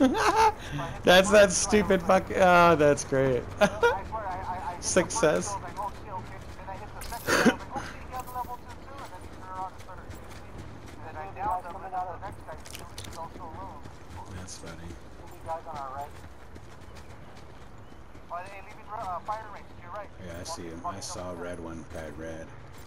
That's that stupid fuck. Oh, that's great. Success. That's funny. Yeah, I see him. I saw a red one. Guy red.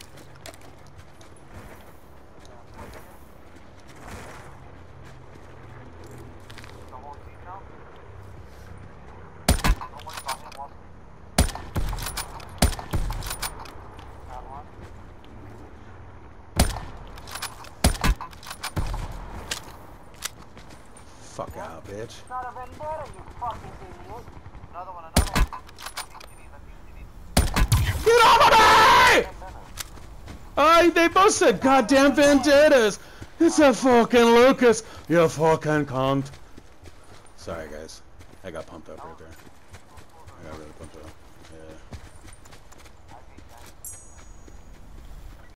Fuck out, bitch. Not a vendetta, you fucking idiot. Another one. Get off of me! They both said goddamn vendettas. It's a fucking Lucas. You fucking cunt. Sorry, guys. I got pumped up right there. I got really pumped up. Yeah.